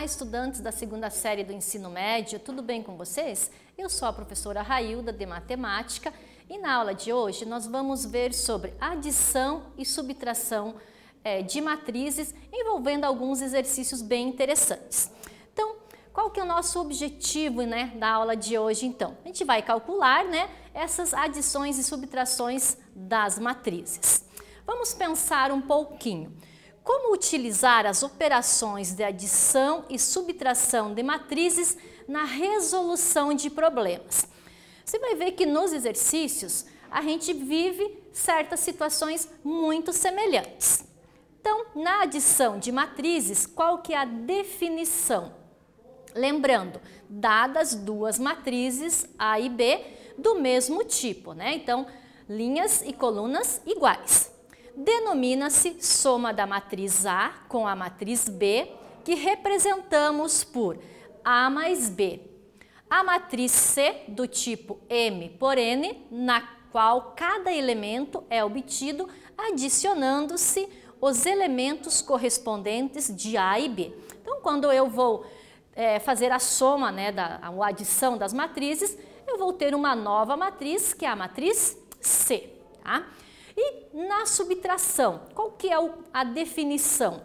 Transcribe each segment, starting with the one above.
Olá, estudantes da segunda série do ensino médio, tudo bem com vocês? Eu sou a professora Railda de Matemática e na aula de hoje nós vamos ver sobre adição e subtração de matrizes envolvendo alguns exercícios bem interessantes. Então, qual que é o nosso objetivo, da aula de hoje então? A gente vai calcular, essas adições e subtrações das matrizes. Vamos pensar um pouquinho. Como utilizar as operações de adição e subtração de matrizes na resolução de problemas? Você vai ver que nos exercícios a gente vive certas situações muito semelhantes. Então, na adição de matrizes, qual que é a definição? Lembrando, dadas duas matrizes A e B do mesmo tipo, Então, linhas e colunas iguais. Denomina-se soma da matriz A com a matriz B, que representamos por A mais B. A matriz C do tipo M por N, na qual cada elemento é obtido adicionando-se os elementos correspondentes de A e B. Então, quando eu vou fazer a soma, a adição das matrizes, eu vou ter uma nova matriz, que é a matriz C, tá? E na subtração, qual que é a definição?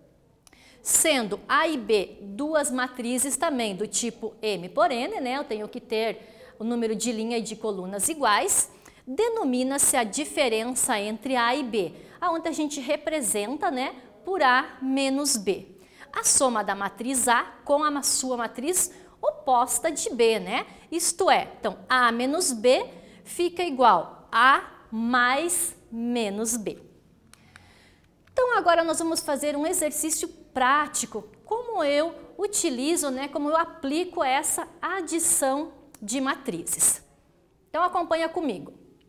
Sendo A e B duas matrizes também do tipo M por N, eu tenho que ter o número de linha e de colunas iguais, denomina-se a diferença entre A e B, onde a gente representa, por A menos B. A soma da matriz A com a sua matriz oposta de B, Isto é, então A menos B fica igual a mais menos B. Então, agora nós vamos fazer um exercício prático, como eu utilizo, como eu aplico essa adição de matrizes. Então, acompanha comigo.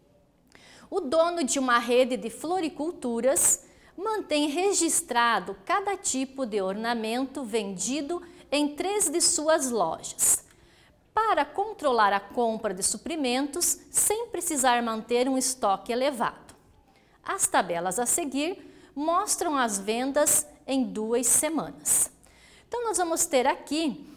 O dono de uma rede de floriculturas mantém registrado cada tipo de ornamento vendido em 3 de suas lojas, para controlar a compra de suprimentos sem precisar manter um estoque elevado. As tabelas a seguir mostram as vendas em 2 semanas. Então, nós vamos ter aqui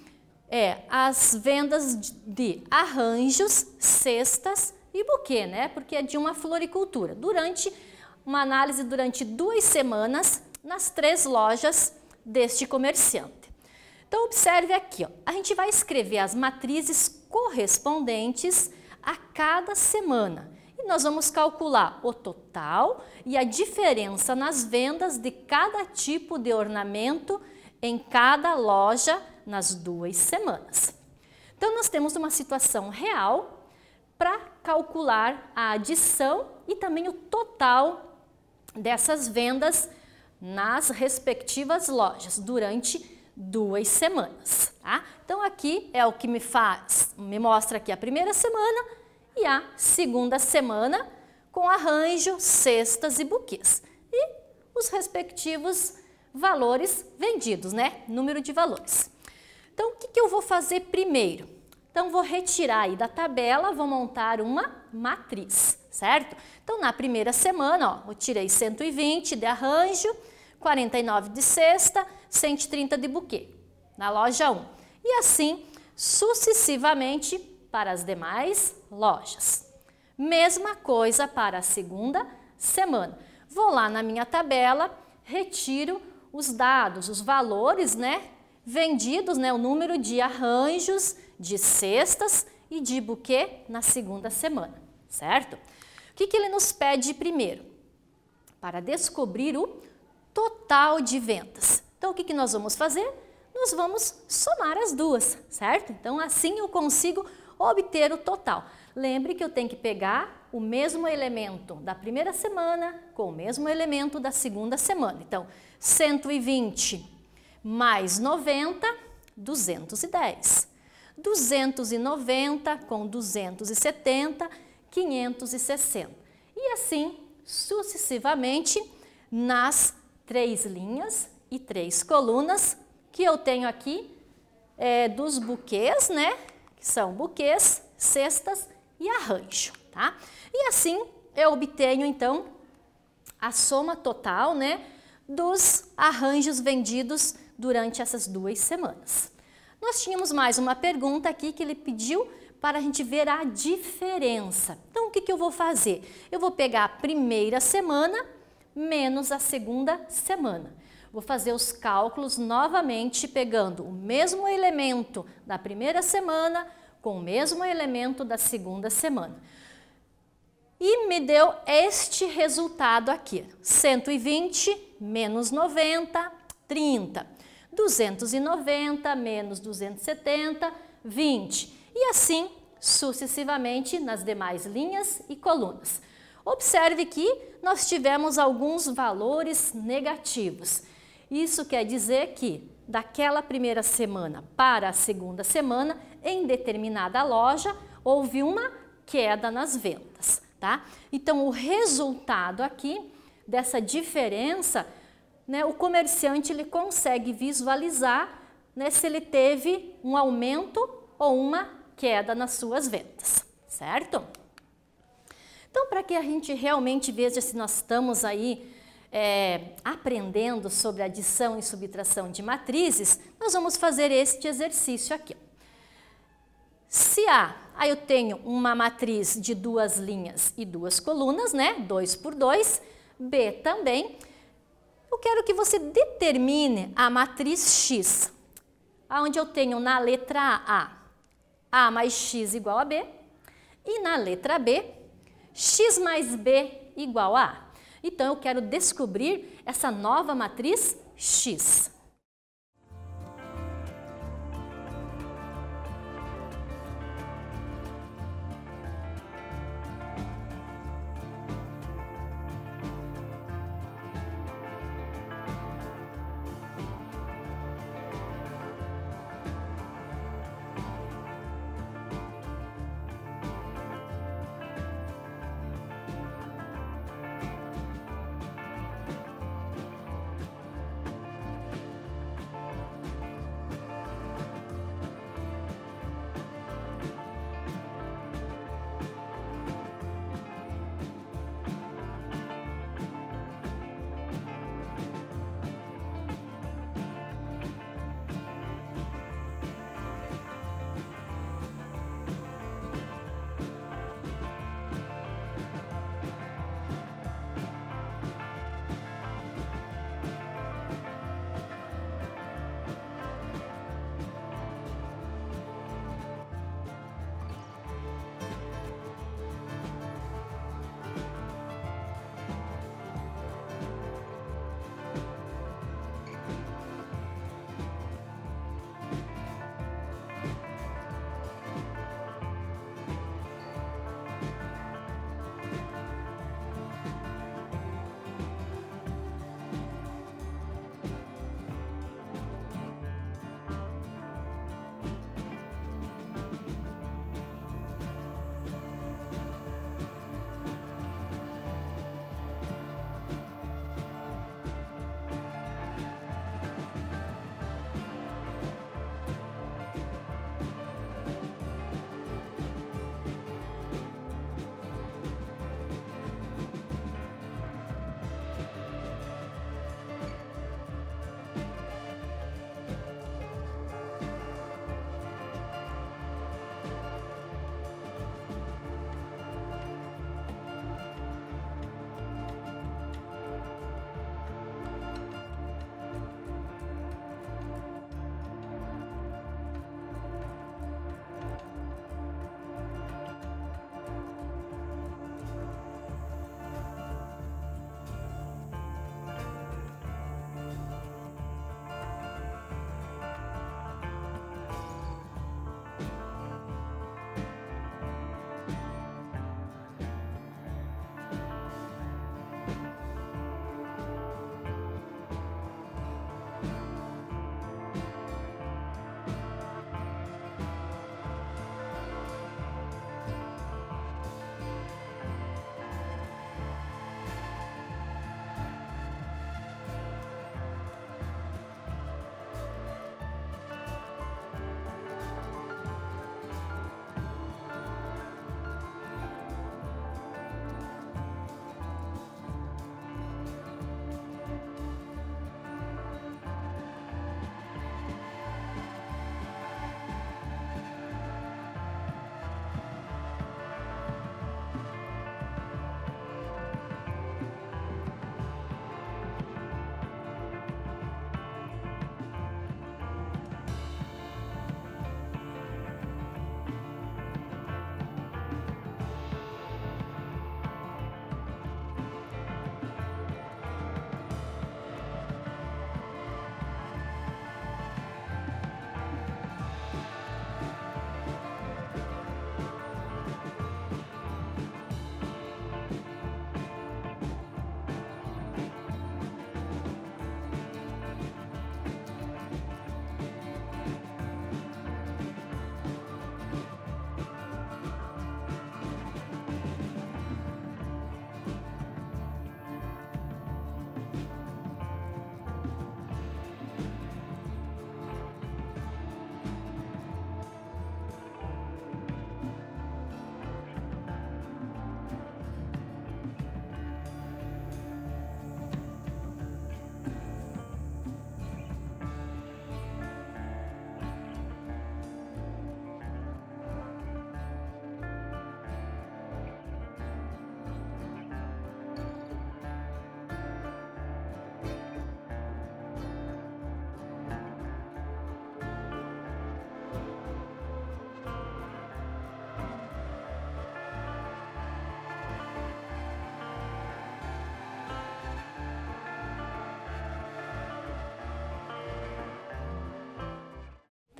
as vendas de arranjos, cestas e buquê, porque é de uma floricultura. Durante uma análise durante 2 semanas nas 3 lojas deste comerciante. Então, observe aqui, a gente vai escrever as matrizes correspondentes a cada semana. E nós vamos calcular o total e a diferença nas vendas de cada tipo de ornamento em cada loja nas 2 semanas. Então, nós temos uma situação real para calcular a adição e também o total dessas vendas nas respectivas lojas durante 2 semanas, tá? Então, aqui é o que me mostra aqui a primeira semana e a segunda semana com arranjo, cestas e buquês. E os respectivos valores vendidos, Número de valores. Então, o que eu vou fazer primeiro? Então, vou retirar aí da tabela, vou montar uma matriz, certo? Então, na primeira semana, eu tirei 120 de arranjo, 49 de cesta, 130 de buquê, na loja 1. E assim, sucessivamente, para as demais lojas. Mesma coisa para a segunda semana. Vou lá na minha tabela, retiro os dados, os valores, vendidos, o número de arranjos, de cestas e de buquê na segunda semana, certo? O que ele nos pede primeiro? Para descobrir o total de vendas. Então, o que nós vamos fazer? Nós vamos somar as duas, certo? Então, assim eu consigo obter o total. Lembre que eu tenho que pegar o mesmo elemento da primeira semana com o mesmo elemento da segunda semana. Então, 120 mais 90, 210. 290 com 270, 560. E assim, sucessivamente, nas 3 linhas e 3 colunas que eu tenho aqui dos buquês, que são buquês, cestas e arranjo, tá? E assim eu obtenho então a soma total, dos arranjos vendidos durante essas 2 semanas. Nós tínhamos mais uma pergunta aqui que ele pediu para a gente ver a diferença. Então, o que eu vou fazer? Eu vou pegar a primeira semana menos a segunda semana. Vou fazer os cálculos novamente pegando o mesmo elemento da primeira semana com o mesmo elemento da segunda semana. E me deu este resultado aqui, 120 menos 90, 30. 290 menos 270, 20. E assim sucessivamente nas demais linhas e colunas. Observe que nós tivemos alguns valores negativos. Isso quer dizer que daquela primeira semana para a segunda semana, em determinada loja, houve uma queda nas vendas, tá? Então, o resultado aqui dessa diferença, né, o comerciante ele consegue visualizar, né, se ele teve um aumento ou uma queda nas suas vendas, certo? Então, para que a gente realmente veja se nós estamos aí aprendendo sobre adição e subtração de matrizes, nós vamos fazer este exercício aqui. Se aí eu tenho uma matriz de 2 linhas e 2 colunas, né? 2 por 2, B também. Eu quero que você determine a matriz X, onde eu tenho na letra A mais X igual a B, e na letra B, X mais B igual a A. Então, eu quero descobrir essa nova matriz X.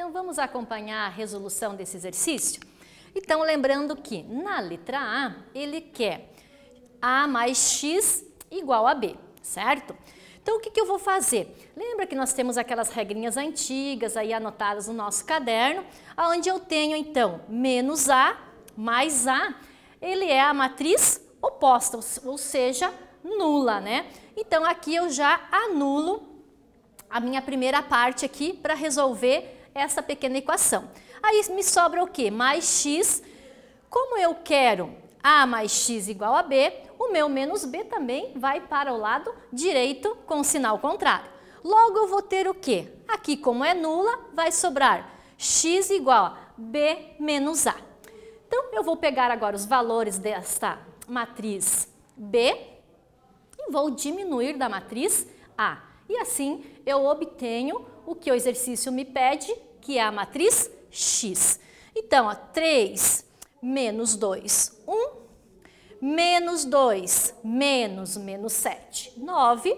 Então, vamos acompanhar a resolução desse exercício? Então, lembrando que na letra A, ele quer A mais X igual a B, certo? Então, o que eu vou fazer? Lembra que nós temos aquelas regrinhas antigas aí anotadas no nosso caderno, onde eu tenho, então, menos A mais A, ele é a matriz oposta, ou seja, nula, né? Então, aqui eu já anulo a minha primeira parte aqui para resolver essa pequena equação. Aí me sobra o quê? Mais x. Como eu quero A mais x igual a B, o meu menos B também vai para o lado direito com o sinal contrário. Logo, eu vou ter o quê? Aqui, como é nula, vai sobrar x igual a B menos A. Então, eu vou pegar agora os valores desta matriz B e vou diminuir da matriz A. E assim, eu obtenho o que o exercício me pede, que é a matriz X. Então, ó, 3 menos 2, 1, menos 2, menos 7, 9,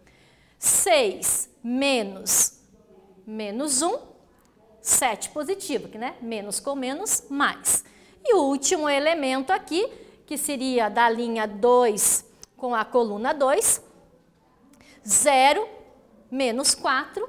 6 menos 1, 7 positivo, né? Menos com menos, mais. E o último elemento aqui, que seria da linha 2 com a coluna 2, 0 menos 4,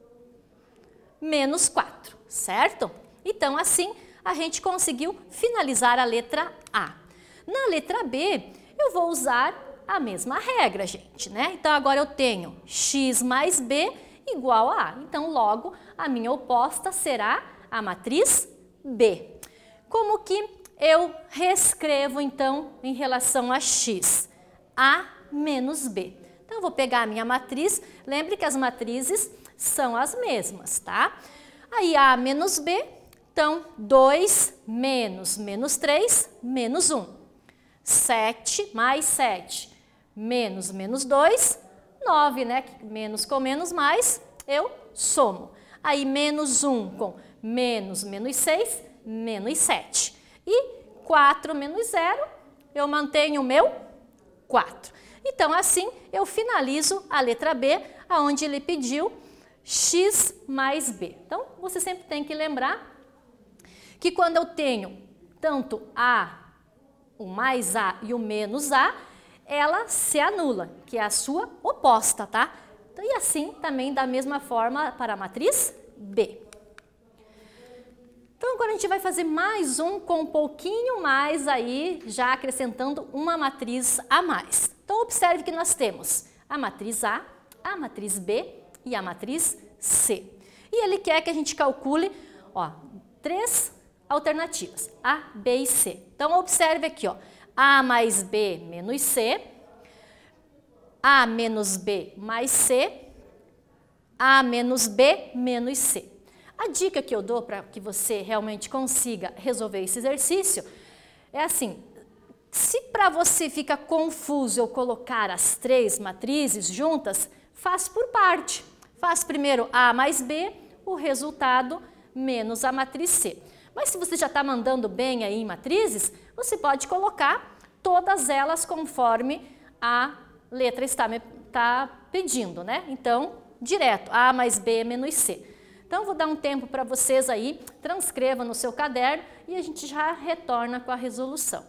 menos 4, certo? Então, assim, a gente conseguiu finalizar a letra A. Na letra B, eu vou usar a mesma regra, gente, né? Então, agora eu tenho x mais b igual a A. Então, logo, a minha oposta será a matriz B. Como que eu reescrevo, então, em relação a x? A menos B. Então, eu vou pegar a minha matriz. Lembre que as matrizes são as mesmas, tá? Aí, A menos B, então, 2 menos 3, menos 1. 7 mais 7, menos 2, 9, né? Menos com menos, mais, eu somo. Aí, menos 1 com menos 6, menos 7. E 4 menos 0, eu mantenho o meu 4. Então, assim, eu finalizo a letra B, onde ele pediu x mais b. Então, você sempre tem que lembrar que quando eu tenho tanto A, o mais A e o menos A, ela se anula, que é a sua oposta, tá? Então, e assim também da mesma forma para a matriz B. Então, agora a gente vai fazer mais um com um pouquinho mais aí, já acrescentando uma matriz a mais. Então, observe que nós temos a matriz A matriz B e a matriz C. E ele quer que a gente calcule, ó, 3 alternativas, A, B e C. Então, observe aqui, ó, A mais B menos C, A menos B mais C, A menos B menos C. A dica que eu dou para que você realmente consiga resolver esse exercício é assim, se para você fica confuso eu colocar as 3 matrizes juntas, faz por parte. Faz primeiro A mais B, o resultado menos a matriz C. Mas se você já está mandando bem aí em matrizes, você pode colocar todas elas conforme a letra está pedindo, né? Então, direto, A mais B menos C. Então, vou dar um tempo para vocês aí, transcreva no seu caderno e a gente já retorna com a resolução.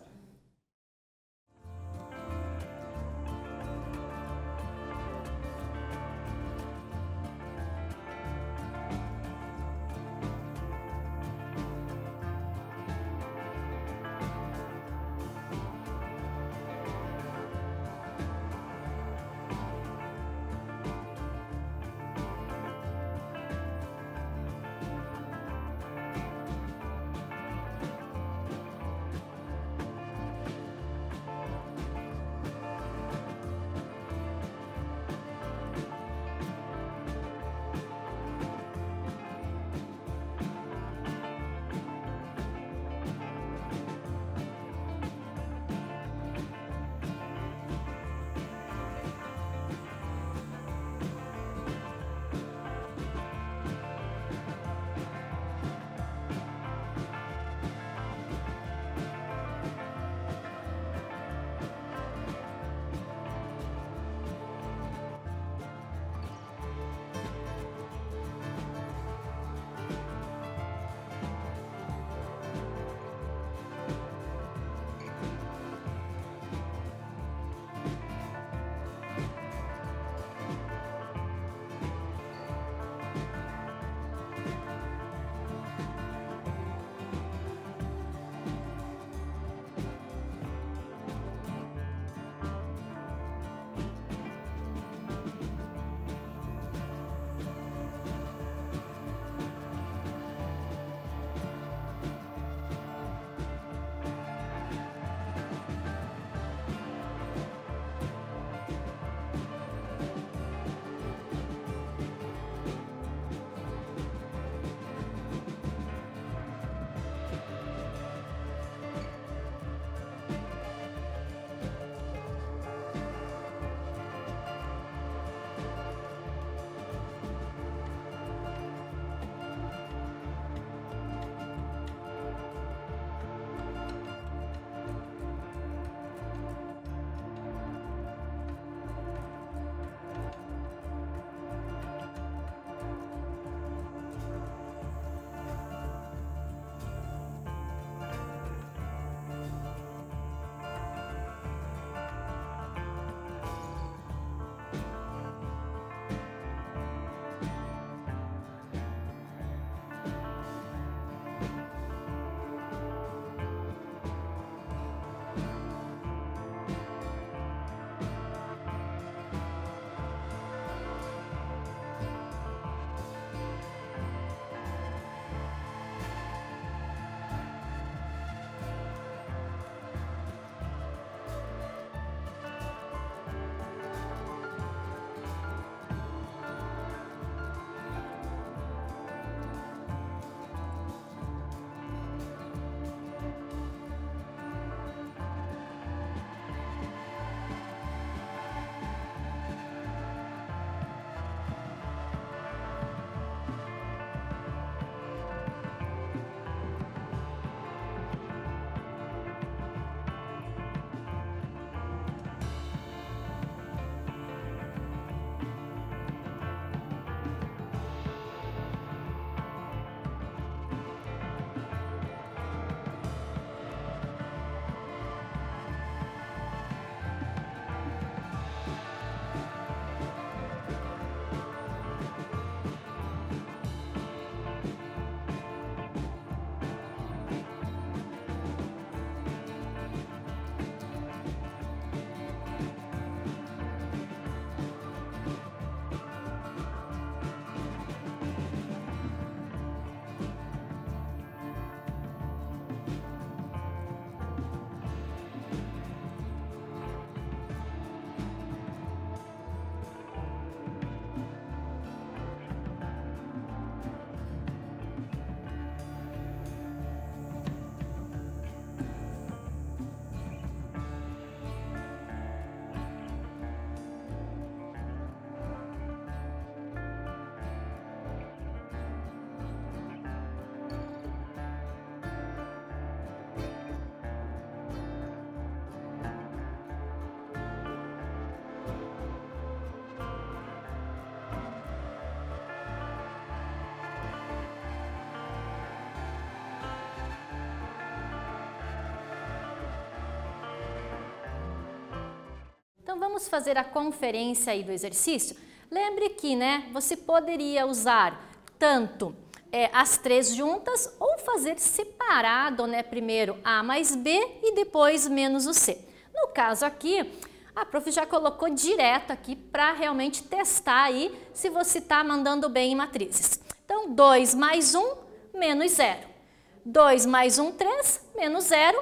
Então, vamos fazer a conferência aí do exercício? Lembre que, né, você poderia usar tanto as três juntas ou fazer separado, né, primeiro A mais B e depois menos o C. No caso aqui, a prof já colocou direto aqui para realmente testar aí se você está mandando bem em matrizes. Então, 2 mais 1, menos 0. 2 mais 1, 3, menos 0,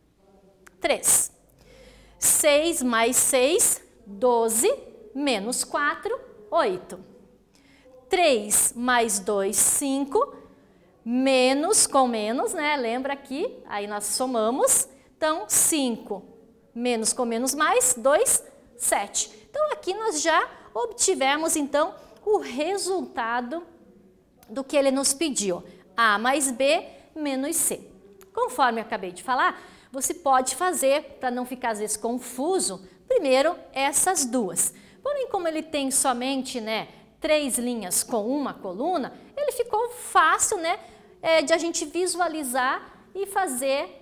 3. 6 mais 6, 12, menos 4, 8. 3 mais 2, 5, menos com menos, né? Lembra aqui, aí nós somamos. Então, 5 menos com menos mais, 2, 7. Então, aqui nós já obtivemos, então, o resultado do que ele nos pediu. A mais B menos C. Conforme eu acabei de falar, você pode fazer, para não ficar às vezes confuso, primeiro essas duas. Porém, como ele tem somente, né, 3 linhas com uma coluna, ele ficou fácil, né, de a gente visualizar e fazer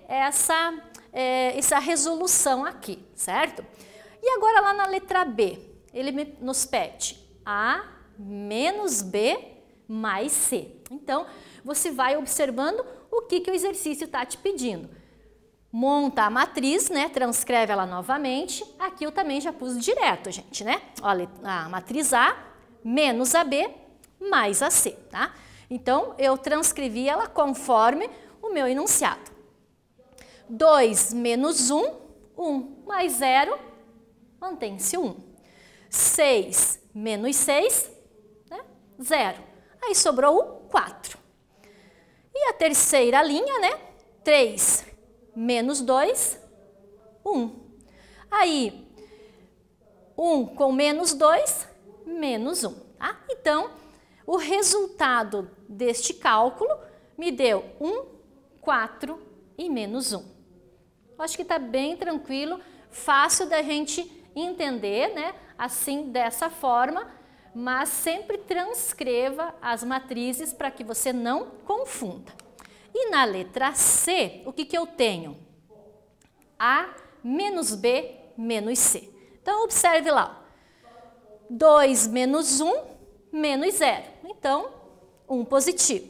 essa resolução aqui, certo? E agora lá na letra B, ele nos pede A menos B mais C. Então, você vai observando o que o exercício está te pedindo. Monta a matriz, né? Transcreve ela novamente. Aqui eu também já pus direto, gente, né? Olha, a matriz A menos a B mais a C, tá? Então, eu transcrevi ela conforme o meu enunciado. 2 menos 1, 1 mais 0, mantém-se 1. 6 menos 6, né? 0. Aí sobrou o 4. E a terceira linha, né? 3 menos 2, 1. Aí, 1 com menos 2, menos 1. Tá? Então, o resultado deste cálculo me deu 1, 4 e menos 1. Acho que está bem tranquilo, fácil da gente entender, né? Assim, dessa forma, mas sempre transcreva as matrizes para que você não confunda. E na letra C, o que eu tenho? A menos B menos C. Então, observe lá. 2 menos 1, menos 0. Então, 1 positivo.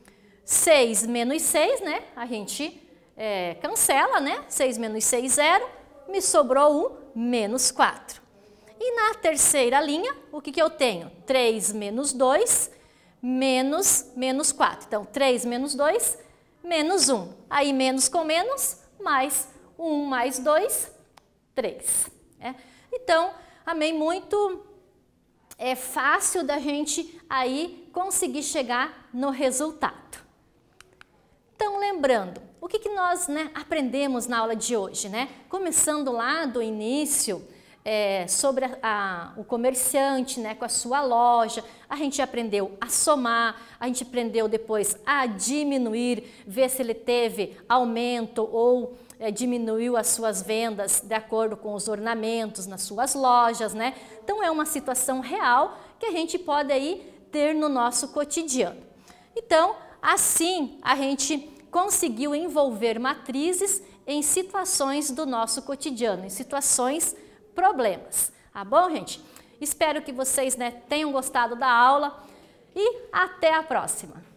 6 menos 6, né? A gente cancela, né? 6 menos 6, 0. Me sobrou 1, menos 4. E na terceira linha, o que eu tenho? 3 menos 2, menos 4. Então, 3 menos 2, menos 1. Aí, menos com menos, mais 1 mais 2, 3. Então, amém, muito fácil da gente aí conseguir chegar no resultado. Então, lembrando, o que nós, né, aprendemos na aula de hoje, né? Começando lá do início, sobre o comerciante, né, com a sua loja, a gente aprendeu a somar, a gente aprendeu depois a diminuir, ver se ele teve aumento ou diminuiu as suas vendas de acordo com os ornamentos nas suas lojas, né? Então, é uma situação real que a gente pode aí ter no nosso cotidiano. Então, assim, a gente conseguiu envolver matrizes em situações do nosso cotidiano, em situações problemas. Tá bom, gente? Espero que vocês, né, tenham gostado da aula e até a próxima!